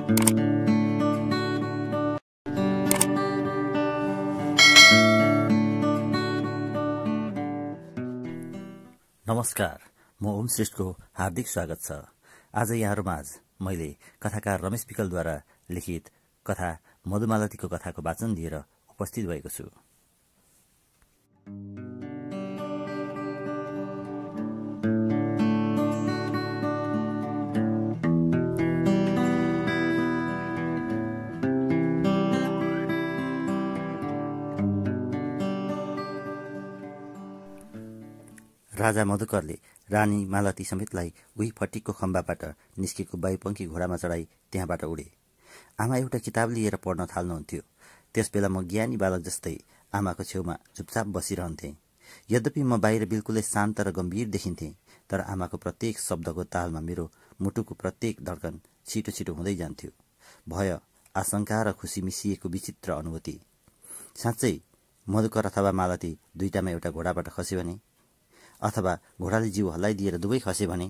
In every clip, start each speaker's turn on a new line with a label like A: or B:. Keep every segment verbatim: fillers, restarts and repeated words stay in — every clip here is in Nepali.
A: नमस्कार, म ओम श्रेष्ठको हार्दिक स्वागत छ। आज यहाँहरूमाझ मैले कथाकार रमेश विकलद्वारा लिखित कथा मधुमालतीको कथाको वाचन लिएर उपस्थित भएको छु। राजा मधुकरले रानी मालती समेतलाई उही फटिकको खम्बाबाट निस्केको बाइपङ्खी घोडामा चढाई त्यहाँबाट उडे। आमा एउटा किताब लिएर पढ्न थाल्नुहुन्थ्यो। त्यसबेला म ज्ञानी बालक जस्तै आमाको छेउमा चुपचाप बसिरहन्थेँ। यद्यपि म बाहिर बिल्कुलै शान्त र गम्भीर देखिन्थेँ, तर आमाको प्रत्येक शब्दको तालमा मेरो मुटुको प्रत्येक धड्कन छिटो छिटो हुँदै जान्थ्यो। भय, आशंका र खुसी मिसिएको विचित्र अनुभूति। साँच्चै मधुकर अथवा मालती दुईटामा एउटा घोडाबाट खसे भने, अथवा घोडाले जिउ हल्लाइदिएर दुवै खसे भने,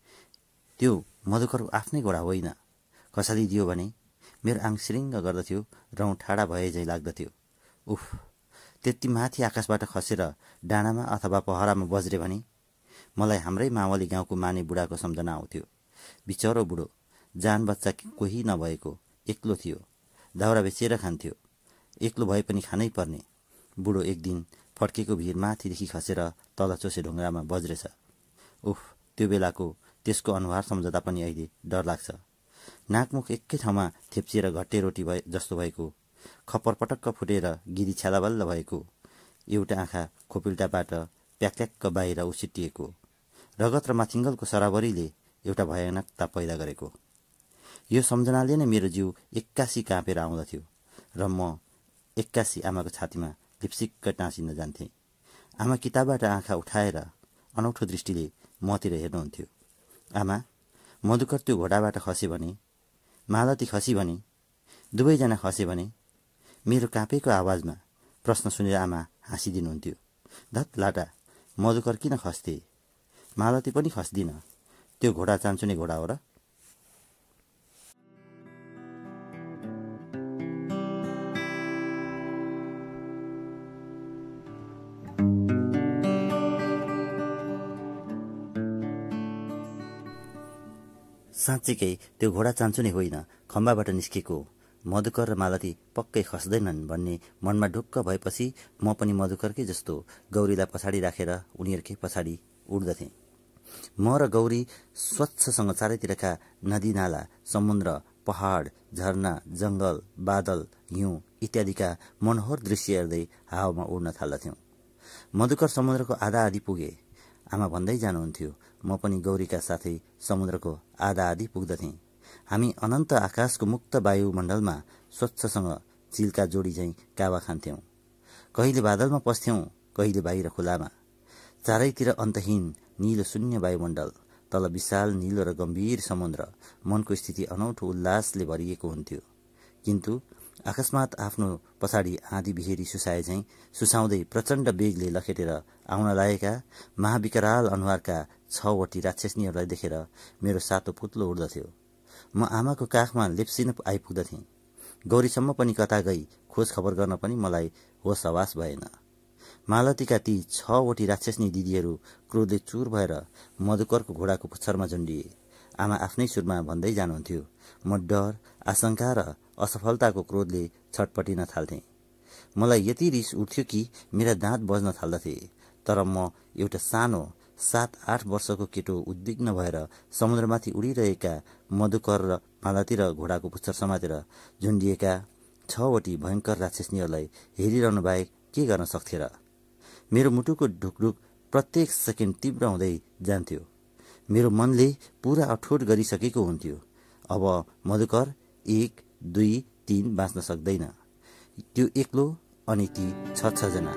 A: त्यो मधुकर आफ्नै घोडा होइन। खसालिदियो भने मेरो आङ सिरिङ्ग गर्दथ्यो, रौँ ठाडा भए झैँ लाग्दथ्यो। उफ, त्यति माथि आकाशबाट खसेर डाँडामा अथवा पहरामा बज्रे भने मलाई हाम्रै मावली गाउँको माने बुढाको सम्झना आउँथ्यो। बिचरो बुढो, जान बच्चा कोही नभएको, एक्लो थियो। दाउरा बेचेर खान्थ्यो। एक्लो भए पनि खानै पर्ने बुढो एक दिन फड्केको भिर माथिदेखि खसेर तल चोसे ढुङ्गामा बज्रेछ। उफ, त्यो बेलाको त्यसको अनुहार सम्झदा पनि अहिले डर लाग्छ। नाकमुख एकै ठाउँमा थेप्चिएर घट्टे रोटी भए जस्तो भएको, खप्पर पटक्क फुटेर गिरी छ्यालाबल्ल भएको, एउटा आँखा खोपिल्टाबाट प्याक्याक्क बाहिर उछिटिएको, रगत र माथिङ्गलको सराबरीले एउटा भयानकता पैदा गरेको। यो सम्झनाले नै मेरो जिउ एक्कासी काँपेर आउँदथ्यो र म एक्कासी आमाको छातीमा लिप्सिक्क टाँसिन जान्थेँ। आमा किताबबाट आँखा उठाएर अनौठो दृष्टिले मतिर हेर्नुहुन्थ्यो। आमा, मधुकर त्यो घोडाबाट खसे भने, मालती खसी भने, दुवैजना खसे भने, मेरो काँपेको आवाजमा प्रश्न सुनेर आमा हाँसिदिनुहुन्थ्यो। धत लाटा, मधुकर किन खस्थे? मालती पनि खस्दिन। त्यो घोडा चान्चुने घोडा हो र? साँच्चीकै त्यो घोडा चान्चुने होइन, खम्बाबाट निस्केको। मधुकर र मालती पक्कै खस्दैनन् भन्ने मनमा ढुक्क भएपछि म पनि मधुकरकै जस्तो गौरीलाई पछाडि राखेर उनीहरूकै पछाडि उड्दथेँ। म र गौरी स्वच्छसँग चारैतिरका नदीनाला, समुद्र, पहाड, झरना, जङ्गल, बादल, हिउँ इत्यादिका मनोहर दृश्य हेर्दै हावामा उड्न थाल्दथ्यौँ। मधुकर समुद्रको आधा आधी पुगे। आमा भन्दै जानुहुन्थ्यो, म पनि गौरीका साथै समुद्रको आधा आधी पुग्दथेँ। हामी अनन्त आकाशको मुक्त वायुमण्डलमा स्वच्छसँग चिल्का जोडी झैँ कावा खान्थ्यौँ। कहिले बादलमा पस्थ्यौँ, कहिले बाहिर खुलामा। चारैतिर अन्तहीन निलो शून्य वायुमण्डल, तल विशाल निलो र गम्भीर समुद्र। मनको स्थिति अनौठो उल्लासले भरिएको हुन्थ्यो। किन्तु अकस्मात आफ्नो पछाडि आँधी बिहेरी सुसाए झैँ सुसाउँदै प्रचण्ड बेगले लखेटेर आउन लागेका महाविकराल अनुहारका छवटी राक्षसनीहरूलाई देखेर मेरो सातो पुत्लो उड्दथ्यो। म आमाको काखमा लेप्सिन आइपुग्दथेँ। गौरीसम्म पनि कता गई खोज खबर गर्न पनि मलाई होस हवास भएन। मालतीका ती छवटी राक्षसनी दिदीहरू क्रोधले चुर भएर मधुकरको घोडाको पुच्छरमा झुन्डिए। आमा आफ्नै सुरमा भन्दै जानुहुन्थ्यो। म डर, आशंका र असफलताको क्रोधले छटपटिन थाल्थेँ। मलाई यति रिस उठ्थ्यो कि मेरा दाँत बज्न थाल्दथे। तर म एउटा सानो सात आठ वर्षको केटो उद्विग्न भएर समुद्रमाथि उडिरहेका मधुकर र मालती र घोडाको पुच्छर समातेर झुन्डिएका छवटी भयङ्कर राक्षसनीहरूलाई हेरिरहनु बाहेक के गर्न सक्थे र? मेरो मुटुको ढुकढुक प्रत्येक सेकेन्ड तीव्र हुँदै जान्थ्यो। मेरो मनले पूरा अठोट गरिसकेको हुन्थ्यो। अब मधुकर एक दुई तीन बाँच्न सक्दैन। त्यो एक्लो अनि ती छ छजना।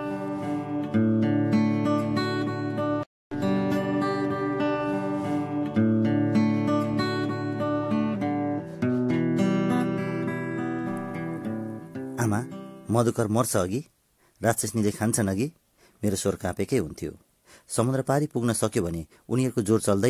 A: आमा, मधुकर मर्छ अघि, राक्षसनीले खान्छन् अघि मेरो स्वर काँपेकै हुन्थ्यो। समुद्र पारी पुग्न सक्यो भने उनीहरूको जोर चल्दैन,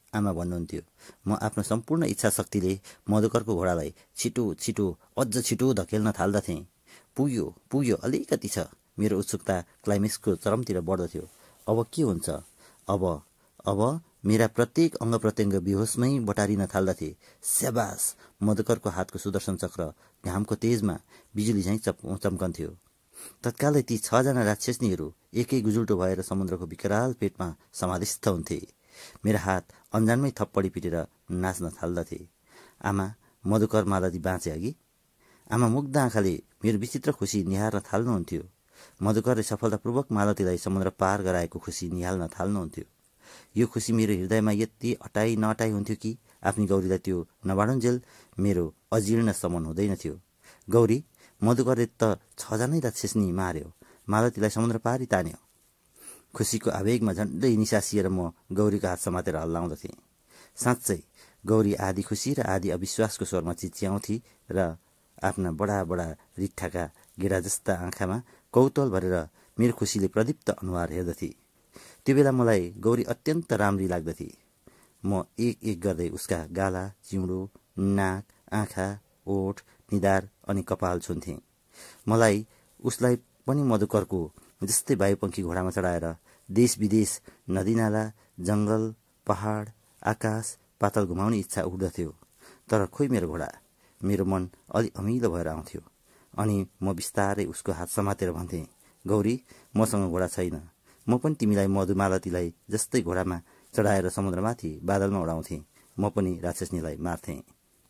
A: आमा भन्नुहुन्थ्यो। म आफ्नो सम्पूर्ण इच्छा शक्तिले मधुकरको घोडालाई छिटो छिटो अझ छिटो धकेल्न थाल्दथेँ। पुग्यो पुग्यो अलिकति छ। मेरो उत्सुकता क्लाइमेक्सको चरमतिर बढ्दथ्यो। अब के हुन्छ? अब अब मेरा प्रत्येक अङ्ग प्रत्यङ्ग बेहोसमै बटारिन थाल्दथे। स्याबास! मधुकरको हातको सुदर्शन चक्र घामको तेजमा बिजुली झैँ चप चम्कन्थ्यो। तत्कालै ती छजना राक्षसनीहरू एकै गुजुल्टो भएर समुद्रको विकराल पेटमा समाधिस्थ हुन्थे। मेरा हात अन्जानमै थप्पडी पिटेर नाच्न थाल्दथे। आमा, मधुकर मालती बाँचे अघि? आमा मुग्ध आँखाले मेरो विचित्र खुसी निहार्न थाल्नुहुन्थ्यो। मधुकरले सफलतापूर्वक मालतीलाई समुद्र पार गराएको खुसी निहाल्न थाल्नुहुन्थ्यो। यो खुसी मेरो हृदयमा यति अटाइ नअटाइ हुन्थ्यो कि आफ्नी गौरीलाई त्यो नबाडुन्जेल मेरो अजीर्ण समन हुँदैनथ्यो। गौरी, मधुकरले त छजनै राक्षसनी मार्यो, मालतीलाई समुद्र पारी तान्यो। खुसीको आवेगमा झन्डै निसासिएर म गौरीको हात समातेर हल्लाउँदथेँ। साँच्चै गौरी आधी खुसी र आधी अविश्वासको स्वरमा चिच्याउँथी र आफ्ना बडा बडा रिट्ठाका गेडा जस्ता आँखामा कौतूहल भरेर मेरो खुसीले प्रदीप्त अनुहार हेर्दथे। त्यो बेला मलाई गौरी अत्यन्त राम्री लाग्दथे। म एक एक गर्दै उसका गाला, चिउँडो, नाक, आँखा, ओठ, निधार अनि कपाल छुन्थेँ। मलाई उसलाई पनि मधुकरको जस्तै वायुपङ्खी घोडामा चढाएर देश विदेश, नदीनाला, जङ्गल, पहाड, आकाश, पातल घुमाउने इच्छा उठ्दथ्यो। तर खोइ मेरो घोडा, मेरो मन अलि अमिलो भएर आउँथ्यो। अनि म बिस्तारै उसको हात समातेर भन्थेँ, गौरी, मसँग घोडा छैन। म पनि तिमीलाई मधुमालतीलाई जस्तै घोडामा चढाएर समुद्रमाथि बादलमा उडाउँथेँ। म पनि राक्षसनीलाई मार्थेँ।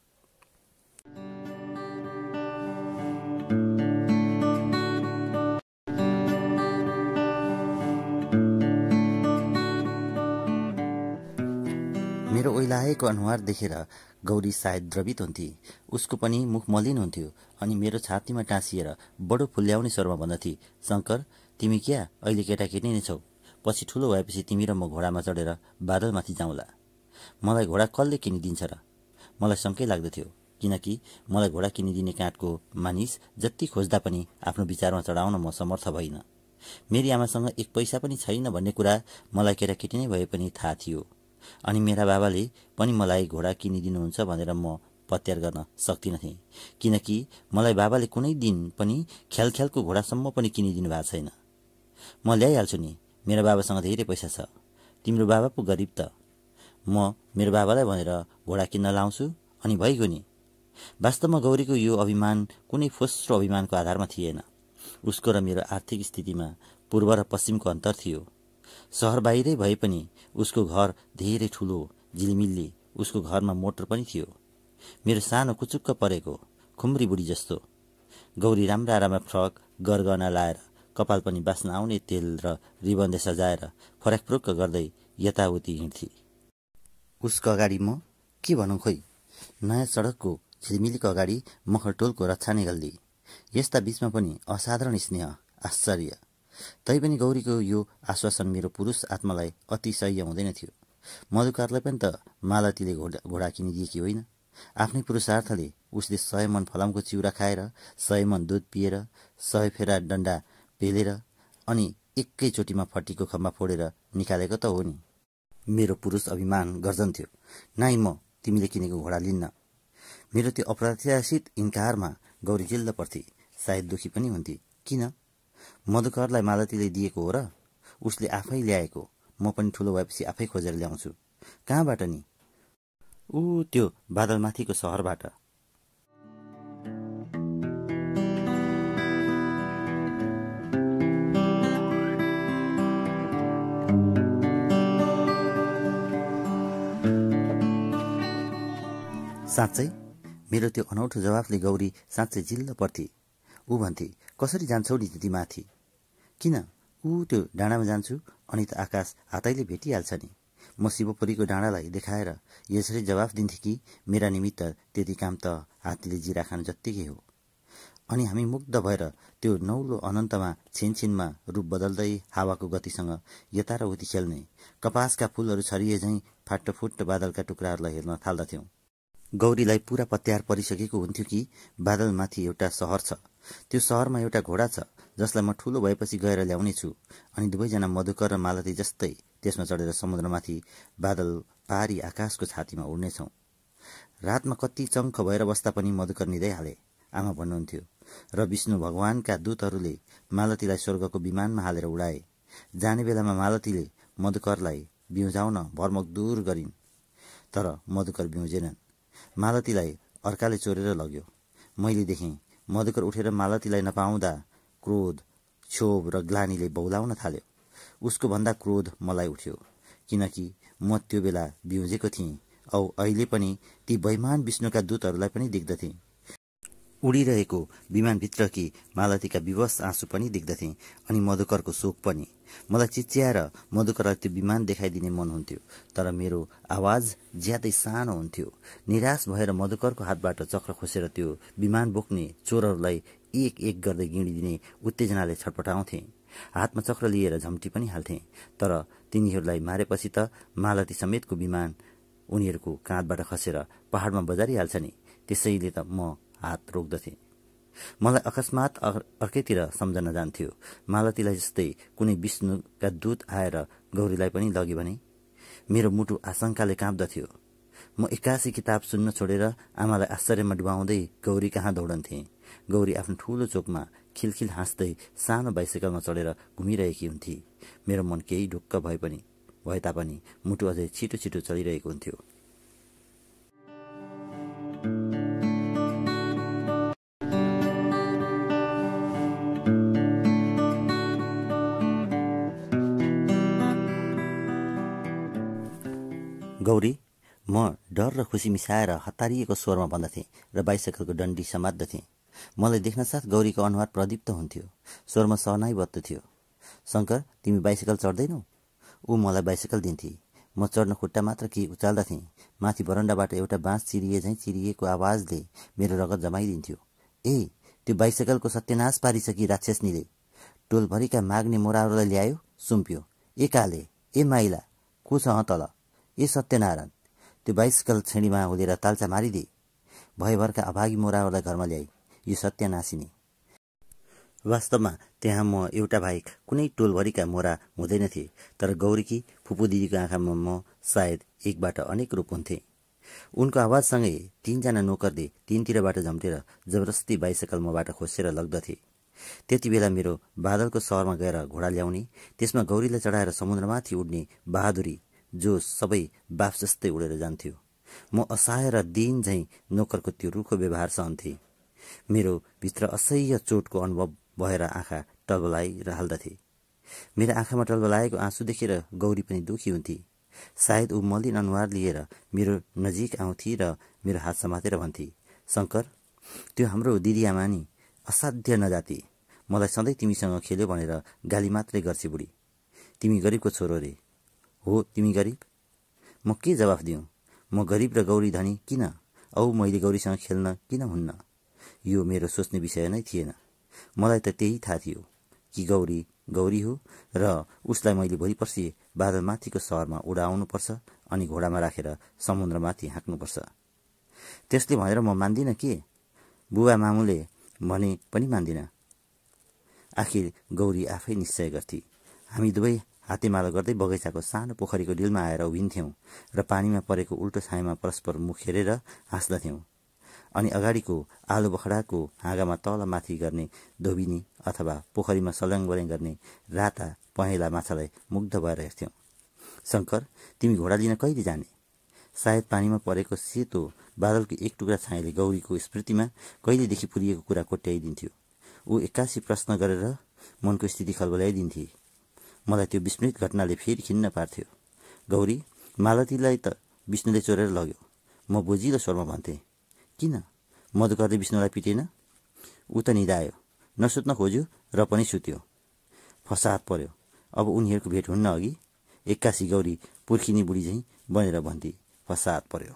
A: मेरो ओइलाएको अनुहार देखेर गौरी सायद द्रवित हुन्थे। उसको पनि मुख मलिन हुन्थ्यो अनि मेरो छातीमा टाँसिएर बडो फुल्याउने स्वरमा भन्दथे, शङ्कर, तिमी क्या अहिले केटाकेटी नै छौ? पछि ठुलो भएपछि तिमी र म घोडामा चढेर बादलमाथि जाउँला। मलाई घोडा कसले किनिदिन्छ र? मलाई शङ्कै लाग्दथ्यो, किनकि मलाई घोडा किनिदिने काँडको मानिस जति खोज्दा पनि आफ्नो विचारमा चढाउन म समर्थ भइन। मेरी आमासँग एक पैसा पनि छैन भन्ने कुरा मलाई केटाकेटी नै भए पनि थाहा थियो। अनि मेरा बाबाले पनि मलाई घोडा किनिदिनुहुन्छ भनेर म पत्यार गर्न सक्दिनथेँ, किनकि मलाई बाबाले कुनै दिन पनि ख्याल ख्यालको घोडासम्म पनि किनिदिनु भएको छैन। म ल्याइहाल्छु नि, मेरा बाबासँग धेरै पैसा छ। तिम्रो बाबा पो गरिब त। म मेरो बाबालाई भनेर घोडा किन्न लाउँछु अनि भइगयो नि। वास्तवमा गौरीको यो अभिमान कुनै फोस्रो अभिमानको आधारमा थिएन। उसको र मेरो आर्थिक स्थितिमा पूर्व र पश्चिमको अन्तर थियो। सहर बाहिरै भए पनि उसको घर धेरै ठुलो, झिलिमिल्ली। उसको घरमा मोटर पनि थियो। मेरो सानो कुचुक्क परेको खुम्री बुढी जस्तो। गौरी राम्रा राम्रा फ्रक, गरगहना लाएर, कपाल पनि बास्न आउने तेल र रिबनले सजाएर फर्याकफुरुक्क गर्दै यताउति हिँड्थी। उसको अगाडि म के भनौँ खोइ, नयाँ सडकको झिलिमिलीको अगाडि मखरटोलको रक्षा निगल्दी। यस्ता बीचमा पनि असाधारण स्नेह, आश्चर्य। तैपनि गौरीको यो आश्वासन मेरो पुरुष आत्मालाई अति सह्य हुँदैन थियो। मधुकरलाई पनि त मालतीले घोडा घोडा किनिदिएकी होइन। आफ्नै पुरुषार्थले उसले सय मन फलामको चिउरा खाएर, सय मन दुध पिएर, सय फेरा डन्डा पेलेर अनि एकैचोटिमा फट्टीको खम्बा फोडेर निकालेको त हो नि। मेरो पुरुष अभिमान गर्जन्थ्यो, नाइ म तिमीले किनेको घोडा लिन्न। मेरो त्यो अप्रत्याशित इन्कारमा गौरी जिल्ल पर्थी, सायद दुखी पनि हुन्थे। किन? मधुकरलाई मालतीले दिएको हो र? उसले आफै ल्याएको। म पनि ठुलो भएपछि आफै खोजेर ल्याउँछु। कहाँबाट नि? ऊ त्यो बादलमाथिको सहरबाट। साँच्चै? मेरो त्यो अनौठो जवाफले गौरी साँच्चै जिल्ल पर्थी। ऊ भन्थे, कसरी जान्छौ नि त्यति माथि? किन? ऊ त्यो डाँडामा जान्छु अनि त आकाश हातैले भेटिहाल्छ नि। म शिवपुरीको डाँडालाई देखाएर यसरी जवाफ दिन्थे कि मेरा निमित्त त्यति काम त हात्तीले जिरा खानु जत्तिकै हो। अनि हामी मुग्ध भएर त्यो नौलो अनन्तमा छिनछिनमा रूप बदल्दै हावाको गतिसँग यता र उति खेल्ने, कपासका फूलहरू छरिए झैँ फाटोफुट बादलका टुक्राहरूलाई हेर्न थाल्दथ्यौं। गौरीलाई पूरा पत्यार परिसकेको हुन्थ्यो कि बादलमाथि एउटा सहर छ। त्यो सहरमा एउटा घोडा छ जसलाई म ठुलो भएपछि गएर ल्याउनेछु। अनि दुवैजना मधुकर र मालती जस्तै त्यसमा चढेर समुद्रमाथि बादल पारी आकाशको छातीमा उड्नेछौँ। रातमा कति चङ्ख भएर बस्दा पनि मधुकर निदै हाले, आमा भन्नुहुन्थ्यो। र विष्णु भगवानका दूतहरूले मालतीलाई स्वर्गको विमानमा हालेर उडाए। जाने बेलामा मालतीले मधुकरलाई बिउजाउन भरमक दूर गरिन्, तर मधुकर बिउजेनन्। मालतीलाई अर्काले चोरेर लग्यो। मैले देखेँ मधुकर उठेर मालतीलाई नपाउँदा क्रोध, क्षोभ र ग्लानीले बौलाउन थाल्यो। उसको भन्दा क्रोध मलाई उठ्यो, किनकि म त्यो बेला बिउजेको थिएँ औ अहिले पनि ती बैमान विष्णुका दूतहरूलाई पनि देख्दथे। उडिरहेको विमानभित्रकी मालतीका विवश आँसु पनि देख्दथे अनि मधुकरको शोक पनि। मलाई चिच्याएर मधुकरलाई त्यो विमान देखाइदिने मन हुन्थ्यो, तर मेरो आवाज ज्यादै सानो हुन्थ्यो। निराश भएर मधुकरको हातबाट चक्र खोसेर त्यो विमान बोक्ने चोरहरूलाई एक एक गर्दै गिँडिदिने उत्तेजनाले छटपटाउँथे। हातमा चक्र लिएर झम्टी पनि हाल्थे, तर तिनीहरूलाई मारेपछि त मालती समेतको विमान उनीहरूको काँधबाट खसेर पहाडमा बजारिहाल्छ नि, त्यसैले त म हात रोक्दथे। मलाई अकस्मात अर्कैतिर सम्झना जान्थ्यो। मालतीलाई जस्तै कुनै विष्णुका दूत आएर गौरीलाई पनि लगे भने मेरो मुटु आशंकाले काँप्दथ्यो। म एक्कासी किताब सुन्न छोडेर आमालाई आश्चर्यमा डुबाउँदै गौरी कहाँ दौडन्थे। गौरी आफ्नो ठूलो चोकमा खिलखिल हाँस्दै सानो बाइसाइकलमा चढेर घुमिरहेकी हुन्थे। मेरो मन केही ढुक्क भए पनि भए तापनि मुटु अझै छिटो छिटो चलिरहेको हुन्थ्यो। गौरी, म डर र खुसी मिसाएर हतारिएको स्वरमा भन्दथे र बाइसाइकलको डन्डी समात्दथे। मलाई देख्नसाथ गौरीको अनुहार प्रदीप्त हुन्थ्यो, स्वरमा सहनाइ बत्दथ्यो। शङ्कर, तिमी बाइसाइकल चढ्दैनौ? ऊ मलाई बाइसाइकल दिन्थे। म चढ्न खुट्टा मात्र केही उचाल्दथेँ। माथि बरन्डाबाट एउटा बाँस चिरिए झैँ चिरिएको आवाजले मेरो रगत जमाइदिन्थ्यो। ए, त्यो बाइसाइकलको सत्यनाश पारिसकी राक्षसनीले। टोलभरिका माग्ने मोराहरूलाई ल्यायो, सुम्प्यो। ए काले, ए माइला, को छ तल? ए सत्यनारायण, त्यो बाइसाइकल छेडीमा हुलेर ताल्चा मारिदे। भयभरका अभागी मोराहरूलाई घरमा ल्याई यो सत्यनाशिनी। वास्तवमा त्यहाँ म एउटा बाहेक कुनै टोलभरिका मोरा हुँदैनथे, तर गौरीकी फुपू दिदीको आँखामा म सायद एकबाट अनेक रूप हुन्थे। उनको आवाजसँगै तीनजना नोकरले तीनतिरबाट झम्टेर जबरजस्ती बाइसाइकल मबाट खोसेर लग्दथे। त्यति बेला मेरो बादलको सहरमा गएर घोडा ल्याउने, त्यसमा गौरीलाई चढाएर समुद्रमाथि उड्ने बहादुरी जो सबै बाफ जस्तै उडेर जान्थ्यो। म असहाय र दिन झैँ नोकरको त्यो रुखो व्यवहार सहन्थे। मेरो भित्र असह्य चोटको अनुभव भएर आँखा टलबलाइहाल्दथे। मेरो आँखामा टलबलाएको आँसु देखेर गौरी पनि दुखी हुन्थे। सायद ऊ मलिन अनुहार लिएर मेरो नजिक आउँथे र मेरो हात समातेर भन्थे, शङ्कर, त्यो हाम्रो दिदी आमा नि असाध्य नजाति। मलाई सधैँ तिमीसँग खेल्यो भनेर गाली मात्रै गर्छे बुढी। तिमी गरिबको छोरो रे। हो, तिमी गरिब? म के जवाफ दिउँ? म गरिब र गौरी धनी किन? औ मैले गौरीसँग खेल्न किन हुन्न? यो मेरो सोच्ने विषय नै थिएन। मलाई त त्यही थाहा थियो कि गौरी गौरी हो र उसलाई मैले भोलि पर्सि बादलमाथिको सहरमा उडाउनुपर्छ अनि घोडामा राखेर समुद्रमाथि हाँक्नुपर्छ। त्यसले भनेर म मान्दिनँ के? बुबा मामुले भने पनि मान्दिनँ। आखिर गौरी आफै निश्चय गर्थे। हामी दुवै हातेमालो गर्दै बगैँचाको सानो पोखरीको डिलमा आएर उभिन्थ्यौँ र पानीमा परेको उल्टो छायामा परस्पर मुख हेरेर हाँस्दथ्यौँ। अनि अगाडिको आलु बखडाको हाँगामा तल माथि गर्ने धोबिनी अथवा पोखरीमा सल्याङ गर्ने राता पहेँला माछालाई मुग्ध भएर हेर्थ्यौँ। शङ्कर, तिमी घोडा लिन कहिले जाने? सायद पानीमा परेको सेतो बादलको एक टुक्रा छायाले गौरीको स्मृतिमा कहिलेदेखि पुरिएको कुरा कोट्याइदिन्थ्यो। ऊ एक्कासी प्रश्न गरेर मनको स्थिति खलबल्याइदिन्थे। मलाई त्यो विस्मृत घटनाले फेरि खिन्न पार्थ्यो। गौरी, मालतीलाई त विष्णुले चोरेर लग्यो। म बोजिलो स्वरमा भन्थेँ। किन? मधुकरले विष्णुलाई पिटेन? ऊ त निदायो, नसुत्न खोज्यो र पनि सुत्यो। फसाद पर्यो। अब उनीहरूको भेट हुन्न अघि एक्कासी गौरी पुर्खिनी बुढी झैँ बनेर भन्थे, फसाद पर्यो।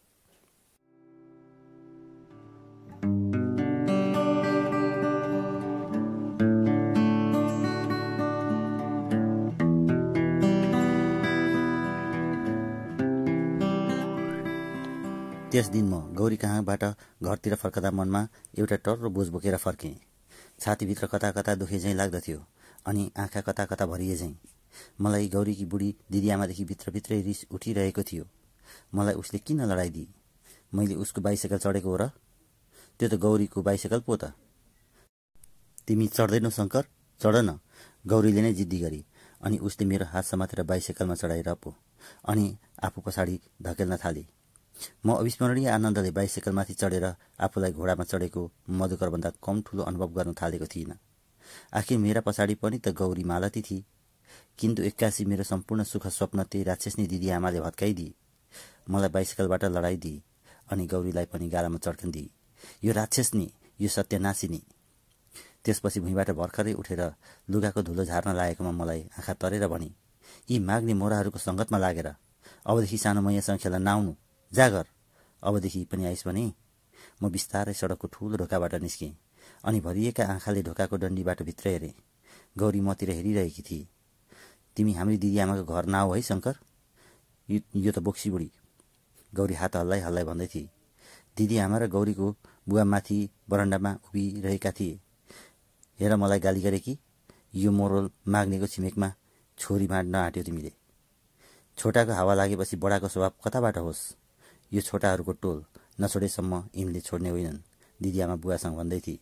A: त्यस दिन म गौरी कहाँबाट घरतिर फर्कदा मनमा एउटा टर्रो बोझ बोकेर फर्केँ। छातीभित्र कता कता दुखे झैँ लाग्दथ्यो अनि आँखा कता कता भरिए झैँ। मलाई गौरीकी बुढी दिदीआमादेखि भित्रभित्रै रिस उठिरहेको थियो। मलाई उसले किन लडाइदिए? मैले उसको बाइसाइकल चढेको हो र? त्यो त गौरीको बाइसाइकल पो त। तिमी चढ्दैनौ शङ्कर? चढ न, गौरीले नै जिद्दी गरी। अनि उसले मेरो हात समातेर बाइसाइकलमा चढाएर पो अनि आफू पछाडि धकेल्न थाले। म अविस्मरणीय आनन्दले बाइसाइकलमाथि चढेर आफूलाई घोडामा चढेको मधुकरभन्दा कम ठुलो अनुभव गर्न थालेको थिइनँ। आखिर मेरा पछाडि पनि त गौरी मालती थिए। किन्तु एक्कासी मेरो सम्पूर्ण सुख स्वप्न त्यही राक्षसनी दिदी आमाले भत्काइदिए। मलाई बाइसाइकलबाट लडाइदिए अनि गौरीलाई पनि गालामा चड्कन दिए। यो राक्षसनी, यो सत्यनाशिनी। त्यसपछि भुइँबाट भर्खरै उठेर लुगाको धुलो झार्न लागेकोमा मलाई आँखा तरेर भने, यी माग्ने मोराहरूको सङ्गतमा लागेर अबदेखि सानो मैयासँग खेल्न नआउनु, जागर। अबदेखि पनि आइस भने। म बिस्तारै सडकको ठुलो ढोकाबाट निस्केँ अनि भरिएका आँखाले ढोकाको डन्डीबाट भित्र हेरेँ। गौरी मतिर हेरिरहेकी थिए। तिमी हाम्रो दिदी आमाको घर नआऊ है शङ्कर, यो त बोक्सी बुढी। गौरी हात हल्लाइ हल्लाइ भन्दै थिए। दिदी आमा र गौरीको बुवा माथि बरन्डामा उभिरहेका थिए। हेर मलाई गाली गरे कि यो मोरल माग्नेको छिमेकमा छोरी बाँड्न आँट्यो तिमीले। छोटाको हावा लागेपछि बडाको स्वभाव कताबाट होस्? यो छोटाहरूको टोल नछोडेसम्म यिनले छोड्ने होइनन्, दिदी आमा बुवासँग भन्दै थिए।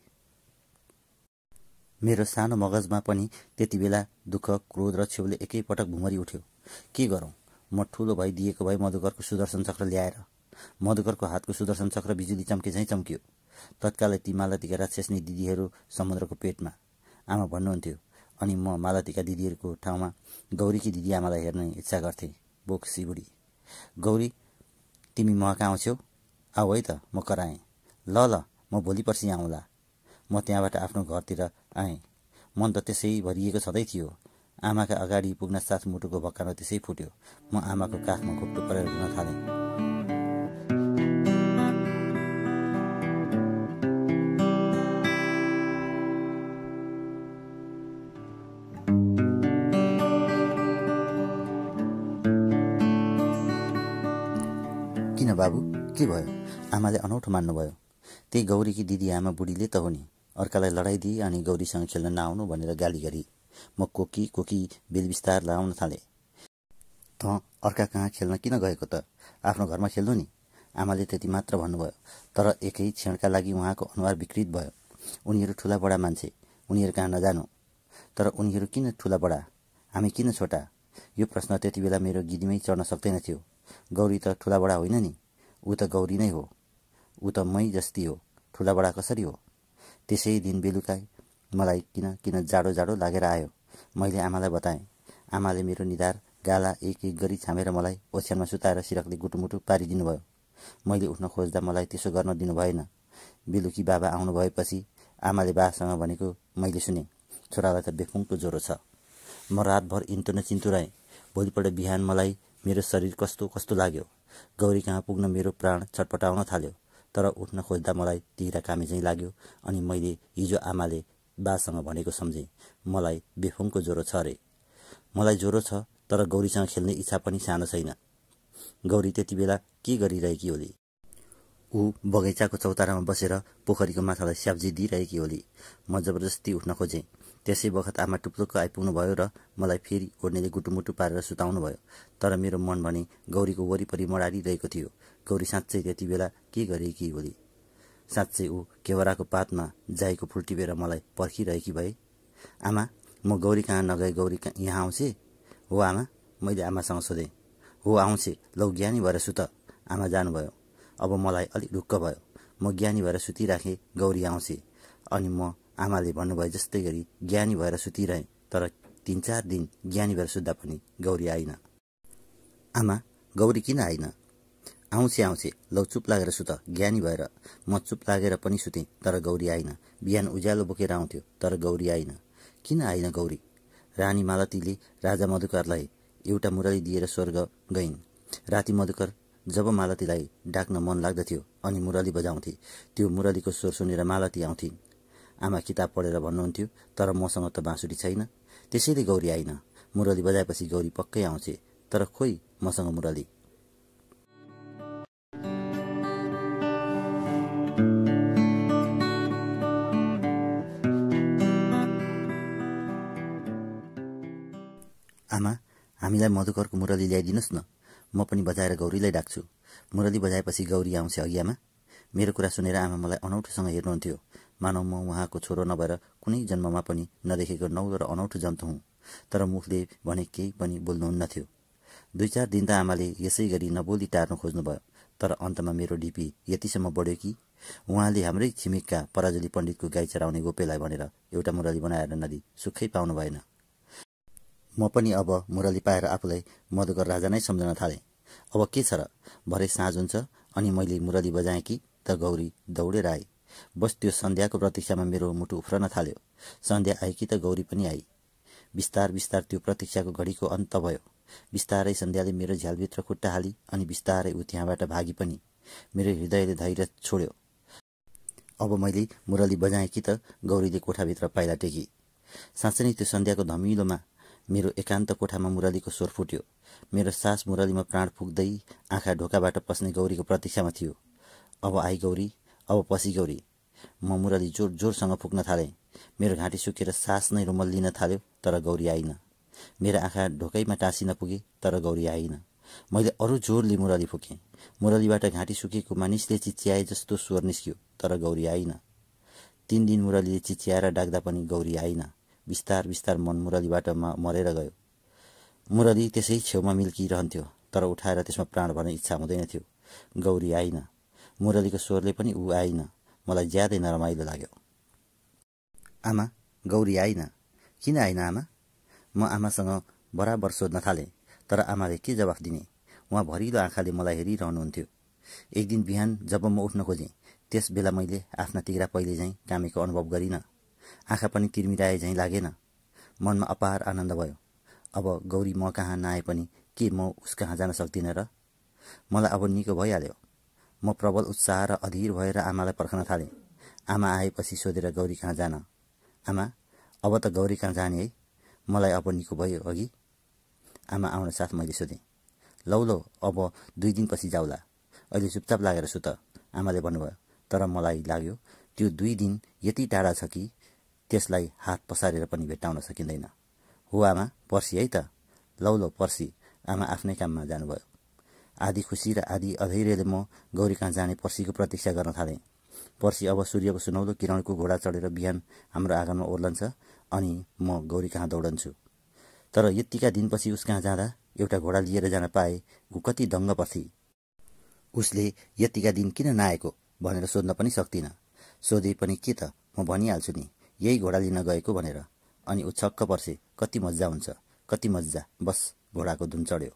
A: मेरो सानो मगजमा पनि त्यति बेला दुःख, क्रोध र छेउले एकैपटक भुमरी उठ्यो। के गरौँ? म ठुलो भई दिएको भए मधुकरको सुदर्शन चक्र ल्याएर। मधुकरको हातको सुदर्शन चक्र बिजुली चम्के झैँ चम्कियो। तत्कालै ती मालतीका राक्षसनी दिदीहरू समुद्रको पेटमा, आमा भन्नुहुन्थ्यो। अनि म मालतीका दिदीहरूको ठाउँमा गौरीकी दिदी आमालाई हेर्ने इच्छा गर्थेँ। बोक्सी बुढी। गौरी, तिमी म कहाँ आउँछौ? आऊ है त, म कराएँ। ल ल, म भोलि पर्सि आउँला। म त्यहाँबाट आफ्नो घरतिर आएँ। मन त त्यसै भरिएको छँदै थियो। आमाका अगाडि पुग्न साथ मुटुको भक्कानो त्यसै फुट्यो। म आमाको काखमा घोप्टो परेर रुन थालेँ। किन बाबु, के भयो? आमाले अनौठो मान्नुभयो। त्यही गौरीकी दिदी आमा बुढीले त हो नि। अर्कालाई लडाइदिए अनि गौरीसँग खेल्न नआउनु भनेर गाली गरी। म कोकी कोकी बेलबिस्तार लाउन थालेँ। त अर्का कहाँ खेल्न किन गएको त? आफ्नो घरमा खेल्नु नि, आमाले त्यति मात्र भन्नुभयो। तर एकै क्षणका लागि उहाँको अनुहार विकृत भयो। उनीहरू ठुला बडा मान्छे, उनीहरू कहाँ नजानु। तर उनीहरू किन ठुला बडा, हामी किन छोटा? यो प्रश्न त्यति बेला मेरो गिदीमै चढ्न सक्दैन थियो। गौरी त ठुला बडा होइन नि, ऊ त गौरी नै हो। ऊ त मै जस्ती हो, ठुला बडा कसरी हो? त्यसै दिन बेलुका मलाई किन किन जाडो जाडो लागेर आयो। मैले आमालाई बताएँ। आमाले मेरो निधार गाला एक एक गरी छामेर मलाई ओछ्यानमा सुताएर सिरकले गुटुमुटु पारिदिनु भयो। मैले उठ्न खोज्दा मलाई त्यसो गर्न दिनु भएन। बेलुकी बाबा आउनु भएपछि आमाले बासँग भनेको मैले सुने, छोरालाई त बेफुङको ज्वरो छ। म रातभर इन्तुन चिन्तुराएँ। भोलिपल्ट बिहान मलाई मेरो शरीर कस्तो कस्तो लाग्यो। गौरी कहाँ पुग्न मेरो प्राण छटपटाउन थाल्यो। तर उठ्न खोज्दा मलाई तिरा कामे झैँ लाग्यो अनि मैले हिजो आमाले बासँग भनेको सम्झेँ, मलाई बेफुङको ज्वरो छ रे। मलाई ज्वरो छ, तर गौरीसँग खेल्ने इच्छा पनि सानो छैन। गौरी त्यति बेला के गरिरहेकी होली? ऊ बगैँचाको चौतारामा बसेर पोखरीको माछालाई स्याब्जी दिइरहेकी होली। म जबरजस्ती उठ्न खोजेँ। त्यसै बखत आमा टुप्लुक्क आइपुग्नु भयो र मलाई फेरि ओढ्नेले गुटुमुटु पारेर सुताउनु भयो। तर मेरो मन भने गौरीको वरिपरि मडारिरहेको थियो। गौरी साँच्चै त्यति बेला के गरेकी होली? साँच्चै ऊ केवराको पातमा जाईको फुल टिपेर मलाई पर्खिरहेकी भए। आमा, म गौरी कहाँ नगए गौरी यहाँ आउँछे? हो आमा, मैले आमासँग सोधेँ। हो आउँछे, लौ ज्ञानी भएर सुत। आमा जानुभयो। अब मलाई अलिक ढुक्क भयो। म ज्ञानी भएर सुतिराखेँ, गौरी आउँछे। अनि म आमाले भन्नुभयो जस्तै गरी ज्ञानी भएर सुतिरहेँ। तर तिन चार दिन ज्ञानी भएर सुत्दा पनि गौरी आइन। आमा, गौरी किन आइन? आउँछे आउँछे, लौ चुप लागेर सुत, ज्ञानी भएर। म चुप लागेर पनि सुतेँ, तर गौरी आइन। बिहान उज्यालो बोकेर आउँथ्यो, तर गौरी आइन। किन आइन गौरी? रानी मालतीले राजा मधुकरलाई एउटा मुरली दिएर स्वर्ग गइन्। राति मधुकर जब मालतीलाई डाक्न मन लाग्दथ्यो अनि मुरली बजाउँथे, त्यो मुरलीको स्वर सुनेर मालती आउँथिन्। आमा किताब पढेर भन्नुहुन्थ्यो, तर मसँग त बाँसुरी छैन, त्यसैले गौरी आइन। मुरली बजाएपछि गौरी पक्कै आउँछे, तर खोइ मसँग मुरली। आमा, हामीलाई मधुकरको मुरली ल्याइदिनुहोस् न। म पनि बजाएर गौरीलाई डाक्छु। मुरली बजाएपछि गौरी आउँछ अघि आमा। मेरो कुरा सुनेर आमा मलाई अनौठोसँग हेर्नुहुन्थ्यो। मानव म उहाँको छोरो नभएर कुनै जन्ममा पनि नदेखेको नौलो र अनौठो जन्तु हुँ। तर मुखले भने केही पनि बोल्नुहुन्नथ्यो। दुई चार दिन त आमाले यसै गरी नबोली टार्न खोज्नुभयो। तर अन्तमा मेरो डिपी यतिसम्म बढ्यो कि उहाँले हाम्रै छिमेकका पराजुली पण्डितको गाई चराउने गोपेलाई भनेर एउटा मुरली बनाएर नदी सुखै पाउनु भएन। म पनि अब मुरली पाएर आफूलाई मधुकर राजा नै सम्झन थालेँ। अब के छ र, भरे साँझ हुन्छ अनि मैले मुरली बजाएँ कि त गौरी दौडेर आई। बस त्यो सन्ध्याको प्रतीक्षामा मेरो मुटु उफ्रन थाल्यो। सन्ध्या आई कि त गौरी पनि आई। बिस्तार बिस्तार त्यो प्रतीक्षाको घडीको अन्त भयो। बिस्तारै सन्ध्याले मेरो झ्यालभित्र खुट्टा हाली अनि बिस्तारै ऊ त्यहाँबाट भागी पनि। मेरो हृदयले धैर्य छोड्यो। अब मैले मुरली बजाएँ कि त गौरीले कोठाभित्र पाइला टेकी। साँच्चै नै त्यो सन्ध्याको धमिलोमा मेरो एकान्त कोठामा मुरलीको स्वर फुट्यो। मेरो सास मुरलीमा प्राण फुक्दै आँखा ढोकाबाट पस्ने गौरीको प्रतीक्षामा थियो। अब आई गौरी, अब पसी गौरी। म मुरली जोर जोरसँग फुक्न थालेँ। मेरो घाँटी सुकेर सास नै रुमल लिन थाल्यो, तर गौरी आइन। मेरा आँखा ढोकैमा टाँसिन पुगे, तर गौरी आइन। मैले अरू जोरले मुरली फुकेँ। मुरलीबाट घाँटी सुकेको मानिसले चिच्याए जस्तो स्वर निस्क्यो, तर गौरी आइन। तीन दिन मुरलीले चिच्याएर डाक्दा पनि गौरी आइन। बिस्तार बिस्तार मन मुरलीबाट मरेर गयो। मुरली त्यसै छेउमा मिल्किरहन्थ्यो, तर उठाएर त्यसमा प्राण भर्ने इच्छा हुँदैन थियो। गौरी आइन। मुरलीको स्वरले पनि ऊ आइन। मलाई ज्यादै नरमाइलो लाग्यो। आमा, गौरी आइन। किन आइन आमा? म आमासँग बराबर सोध्न थालेँ, तर आमाले के जवाफ दिने? उहाँ भरिलो आँखाले मलाई हेरिरहनुहुन्थ्यो। एक दिन बिहान जब म उठ्न खोजेँ, त्यस बेला मैले आफ्ना तिघ्रा पहिले झैँ कामेको अनुभव गरिनँ। आँखा पनि तिर्मिराए झैँ लागेन। मनमा अपार आनन्द भयो। अब गौरी म कहाँ नआए पनि के म उस कहाँ जान सक्दिनँ र? मलाई अब निको भइहाल्यो। म प्रबल उत्साह र अधीर भएर आमालाई पर्खन थालेँ। आमा आएपछि सोधेर गौरी कहाँ जान? आमा, अब त गौरी कहाँ जाने है? मलाई अब निको भयो अघि। आमा आउन साथ मैले सोधेँ। लौ लौ, अब दुई दिनपछि जाउला। अहिले चुपचाप लागेर सुत, आमाले भन्नुभयो। तर मलाई लाग्यो त्यो दुई दिन यति टाढा छ कि त्यसलाई हात पसारेर पनि भेट्टाउन सकिँदैन। हो आमा, पर्सि है त। लौ लौ पर्सि। आमा आफ्नै काममा जानुभयो। आधी खुसी र आधी अधैर्यले म गौरी कहाँ जाने पर्सिको प्रतीक्षा गर्न थालेँ। पर्सि अब सूर्यको सुनौलो किरणको घोडा चढेर बिहान हाम्रो आँगनमा ओर्लन्छ अनि म गौरी कहाँ दौडन्छु। तर यत्तिका दिनपछि उस कहाँ जाँदा एउटा घोडा लिएर जान पाए ऊ कति दङ्ग पर्थे। उसले यत्तिका दिन किन नआएको भनेर सोध्न पनि सक्दिनँ। सोधे पनि के त, म भनिहाल्छु नि, यही घोडा लिन गएको भनेर। अनि ऊ छक्क पर्से। कति मजा हुन्छ, कति मजा। बस घोडाको धुन चढ्यो।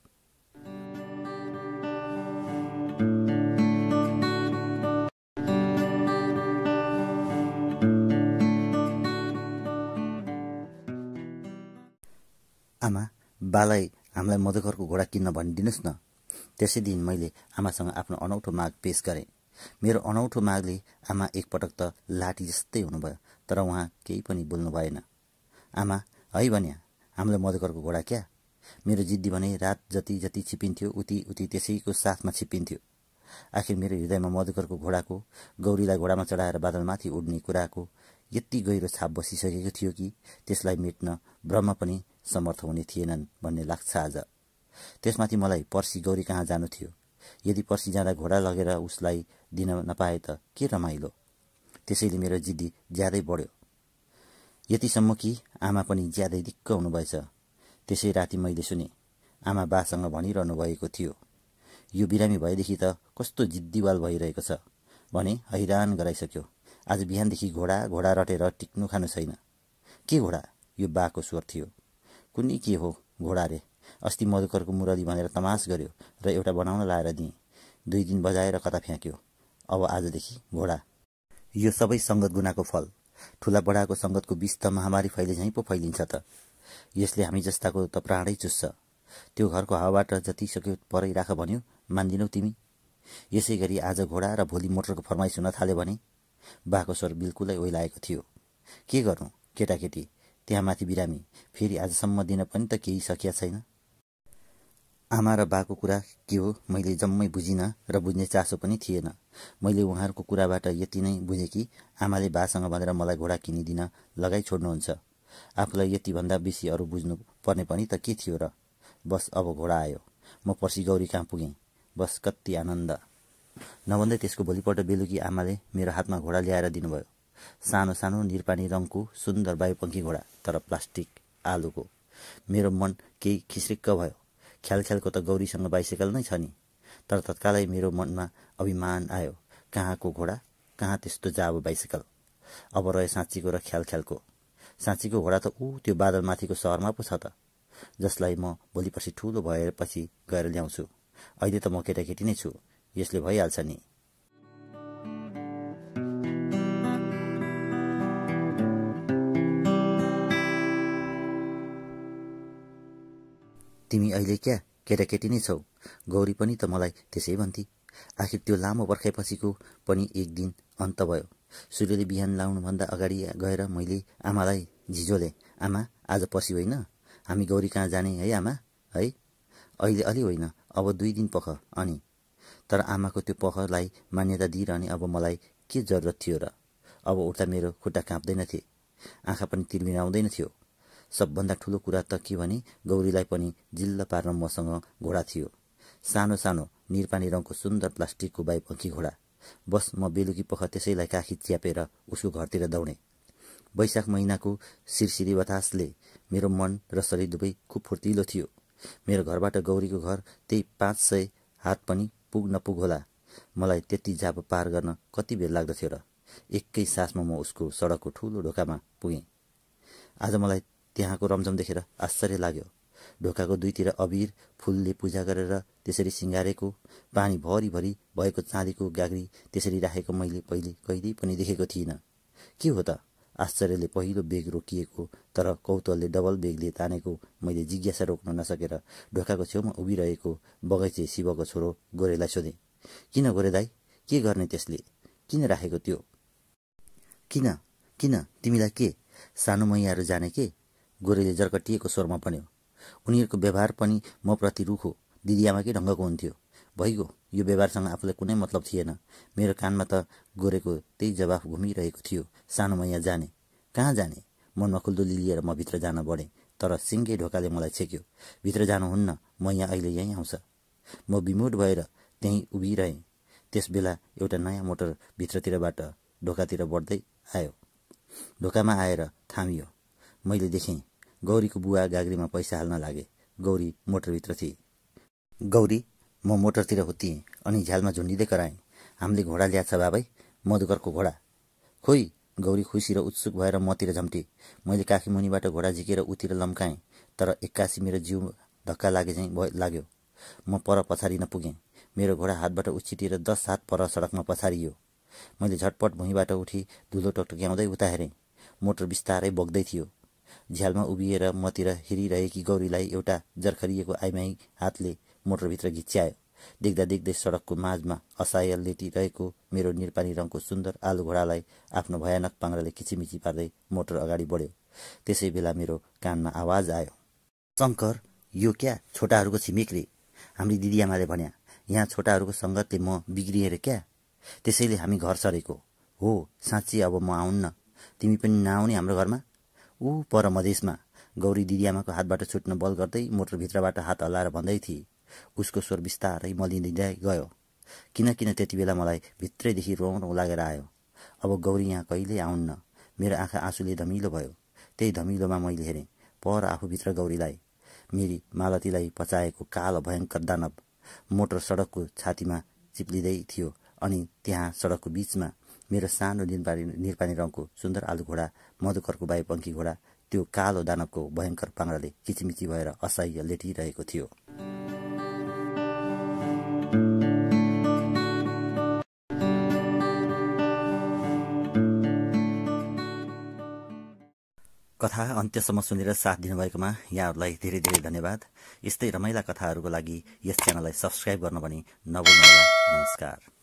A: आमा, बालाई हामीलाई मधुकरको घोडा किन्न भनिदिनुहोस् न। त्यसै दिन मैले आमासँग आफ्नो अनौठो माग पेश गरेँ। मेरो अनौठो मागले आमा एकपटक त लाठी जस्तै हुनुभयो, तर उहाँ केही पनि बोल्नु भएन। आमा, है भन्या, हामीलाई मधुकरको घोडा क्या? मेरो जिद्दी भने रात जति जति छिपिन्थ्यो उति उति त्यसैको साथमा छिपिन्थ्यो। आखिर मेरो हृदयमा मधुकरको घोडाको, गौरीलाई घोडामा चढाएर बादलमाथि उड्ने कुराको यति गहिरो छाप बसिसकेको थियो कि त्यसलाई मेट्न ब्रह्म पनि समर्थ हुने थिएनन् भन्ने लाग्छ आज। त्यसमाथि मलाई पर्सि गौरी कहाँ जानु थियो। यदि पर्सि जाँदा घोडा लगेर उसलाई दिन नपाए त के रमाइलो। त्यसैले मेरो जिद्दी ज्यादै बढ्यो। यतिसम्म कि आमा पनि ज्यादै दिक्क हुनुभएछ। त्यसै राति मैले सुने आमा बासँग भनिरहनु भएको थियो, यो बिरामी भएदेखि त कस्तो जिद्दीवाल भइरहेको छ भने हैरान गराइसक्यो। आज बिहानदेखि घोडा घोडा रटेर टिक्नु खानु छैन। के घोडा? यो बाको स्वर थियो। कुनै के हो घोडा रे? अस्ति मधुकरको मुरली भनेर तमास गर्यो र एउटा बनाउन लाएर दिएँ। दुई दिन बजाएर कता फ्याँक्यो। अब आजदेखि घोडा। यो सबै सङ्गत गुनाको फल। ठुला बडाको सङ्गतको विष त महामारी फैले झैँ पो फैलिन्छ त। यसले हामी जस्ताको त प्राणै चुस्छ। त्यो घरको हावाबाट जति सक्यो परै राख भन्यो, मान्दिनौ तिमी? यसै गरी आज घोडा र भोलि मोटरको फरमाइस हुन थाल्यो भने? बाको स्वर बिल्कुलै ओइलाएको थियो। के गर्नु केटाकेटी, त्यहाँ माथि बिरामी, फेरि आजसम्म दिन पनि त केही सकिया छैन। आमा र बाको कुरा के हो मैले जम्मै बुझिनँ र बुझ्ने चासो पनि थिएन। मैले उहाँहरूको कुराबाट यति नै बुझेँ कि आमाले बासँग भनेर मलाई घोडा किनिदिन लगाइ छोड्नुहुन्छ। आफूलाई यतिभन्दा बेसी अरू बुझ्नु पर्ने पनि त के थियो र। बस अब घोडा आयो। म पर्सि गौरी कहाँ पुगेँ। बस कति आनन्द। नभन्दै त्यसको भोलिपल्ट बेलुकी आमाले मेरो हातमा घोडा ल्याएर दिनुभयो। सानो सानो निरपानी रङको सुन्दर वायुपङ्खी घोडा, तर प्लास्टिक आलुको। मेरो मन केही खिस्रिक्क भयो। ख्याल ख्यालको त गौरीसँग बाइसाइकल नै छ नि। तर तत्कालै मेरो मनमा अभिमान आयो। कहाँको घोडा, कहाँ त्यस्तो जाबो बाइसाइकल। अब रह्यो साँच्चीको र ख्याल ख्यालको। साँच्चीको घोडा त ऊ त्यो बादलमाथिको सहरमा पो छ त, जसलाई म भोलि पर्सि ठुलो भएपछि गएर ल्याउँछु। अहिले त म केटाकेटी नै छु, यसले भइहाल्छ नि। तिमी अहिले क्या केटाकेटी नै छौ। गौरी पनि त मलाई त्यसै भन्थे। आखिर त्यो लामो पर्खाइपछिको पनि एक दिन अन्त भयो। सूर्यले बिहान लाउनुभन्दा अगाडि गएर मैले आमालाई झिझोले, आमा आज पर्सि होइन, हामी गौरी कहाँ जाने है आमा है। अहिले अलि होइन, अब दुई दिन पख। अनि तर आमाको त्यो पखलाई मान्यता दिइरहने अब मलाई के जरुरत थियो र। अब उठ्दा मेरो खुट्टा काँप्दैन थिए, आँखा पनि तिर्मिराउँदैन थियो। सबभन्दा ठुलो कुरा त के भने गौरीलाई पनि जिल्ल पार्न मसँग घोडा थियो। सानो सानो निरपानी रङको सुन्दर प्लास्टिकको वायुपङ्खी घोडा। बस म बेलुकी पख त्यसैलाई काखी च्यापेर उसको घरतिर दौडेँ। वैशाख महिनाको सिरसिरी बतासले मेरो मन र शरीर दुवै खुब फुर्तिलो थियो। मेरो घरबाट गौरीको घर त्यही पाँच सय हात पनि पुग नपुग होला। मलाई त्यति जाप पार गर्न कति बेर लाग्दथ्यो र। एकै सासमा म उसको सडकको ठुलो ढोकामा पुगेँ। आज मलाई त्यहाँको रमझम देखेर आश्चर्य लाग्यो। ढोकाको दुईतिर अबिर फुलले पूजा गरेर त्यसरी सिँगारेको, पानी भरिभरि भएको चाँदीको गाग्री त्यसरी राखेको मैले पहिले कहिल्यै पनि देखेको थिइनँ। के हो त? आश्चर्यले पहिलो बेग रोकिएको, तर कौतूहलले डबल बेगले तानेको मैले जिज्ञासा रोक्न नसकेर ढोकाको छेउमा उभिरहेको बगैँचे शिवको छोरो गोरेलाई सोधेँ, किन गोरे दाई, के गर्ने त्यसले? किन राखेको त्यो? किन किन तिमीलाई के सानो मैयाहरू जाने के? गोरेले जर्कटिएको स्वरमा भन्यो। उनीहरूको व्यवहार पनि म प्रति रुखो, दिदीआमाकै ढङ्गको हुन्थ्यो। भइगयो, यो व्यवहारसँग आफूलाई कुनै मतलब थिएन। मेरो कानमा त गोरेको त्यही जवाफ घुमिरहेको थियो, सानो मैया जाने? कहाँ जाने? मनमा खुल्दुली लिएर म भित्र जान बढेँ, तर सिङ्गै ढोकाले मलाई छेक्यो। भित्र जानुहुन्न, मैया अहिले यहीँ आउँछ। म विमुड भएर त्यहीँ उभिरहेँ। त्यस बेला एउटा नयाँ मोटर भित्रतिरबाट ढोकातिर बढ्दै आयो। ढोकामा आएर थामियो। मैले देखेँ गौरीको बुवा गाग्रीमा पैसा हाल्न लागे। गौरी मोटरभित्र थिए। गौरी, म मोटरतिर हुत्तिएँ अनि झ्यालमा झुन्डिँदै कराएँ, हामीले घोडा ल्याछ बाबै, मधुकरको घोडा। खोइ, गौरी खुसी र उत्सुक भएर मतिर झम्टे। मैले काखी मुनिबाट घोडा झिकेर उतिर लम्काएँ, तर एक्कासी मेरो जिउ धक्का लागे चाहिँ लाग्यो। म पर पछारिन पुगेँ। मेरो घोडा हातबाट उछिटिएर दस हात पर सडकमा पछारियो। मैले झटपट भुइँबाट उठी धुलो टकटक्याउँदै उता हेरेँ। मोटर बिस्तारै बग्दै थियो। झ्यालमा उभिएर मतिर हेरिरहेकी गौरीलाई एउटा जर्खरिएको आइमाई हातले मोटरभित्र घिच्यायो। देख्दा देख्दै सडकको माझमा असहाय लेटिरहेको मेरो निरपानी रङको सुन्दर आलु घोडालाई आफ्नो भयानक पाङ्राले किचिमिची पार्दै मोटर अगाडि बढ्यो। त्यसै बेला मेरो कानमा आवाज आयो, शङ्कर, यो क्या छोटाहरूको छिमेक रे। हाम्री दिदीआमाले भन्या, यहाँ छोटाहरूको सङ्गतले म बिग्रिएर क्या, त्यसैले हामी घर सरेको हो। साँच्ची अब म आउन्न, तिमी पनि नआउने हाम्रो घरमा। ऊ पर मधेसमा। गौरी दिदीआमाको हातबाट छुट्न बल गर्दै मोटरभित्रबाट हात हल्लाएर भन्दै थिए। उसको स्वर बिस्तारै मलिँदै गयो। किन किन त्यति बेला मलाई भित्रैदेखि रौँ रौँ लागेर आयो। अब गौरी यहाँ कहिल्यै आउन्न। मेरो आँखा आँसुले धमिलो भयो। त्यही धमिलोमा मैले हेरेँ पर आफूभित्र गौरीलाई, मेरी मालतीलाई पचाएको कालो भयङ्कर दानव। मोटर सडकको छातीमा चिप्लिँदै थियो अनि त्यहाँ सडकको बीचमा मेरो सानो निरपानी निरपानी रङको सुन्दर आलु घोडा, मधुकरको वायुपङ्खी घोडा, त्यो कालो दानवको भयङ्कर पाङ्राले किचिमिची भएर असह्य लेटिरहेको थियो। कथा अन्त्यसम्म सुनेर साथ दिनुभएकोमा यहाँहरूलाई धेरै धेरै धन्यवाद। यस्तै रमाइला कथाहरूको लागि यस च्यानललाई सब्सक्राइब गर्न पनि नभुल्नुहोला। नमस्कार।